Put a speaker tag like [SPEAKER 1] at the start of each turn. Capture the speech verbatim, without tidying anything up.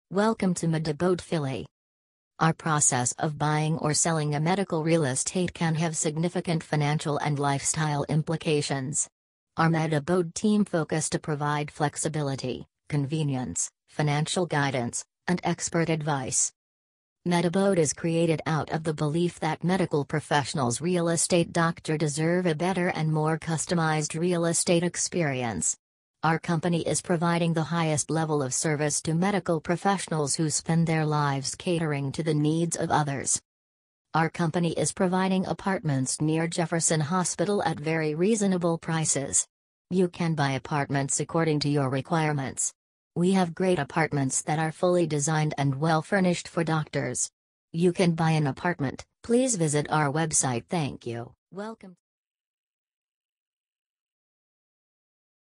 [SPEAKER 1] Welcome to Medabode Philly. Our process of buying or selling a medical real estate can have significant financial and lifestyle implications. Our Medabode team focus to provide flexibility, convenience, financial guidance, and expert advice. Medabode is created out of the belief that medical professionals real estate doctor deserve a better and more customized real estate experience. Our company is providing the highest level of service to medical professionals who spend their lives catering to the needs of others. Our company is providing apartments near Jefferson Hospital at very reasonable prices. You can buy apartments according to your requirements. We have great apartments that are fully designed and well furnished for doctors. You can buy an apartment. Please visit our website. Thank you. Welcome.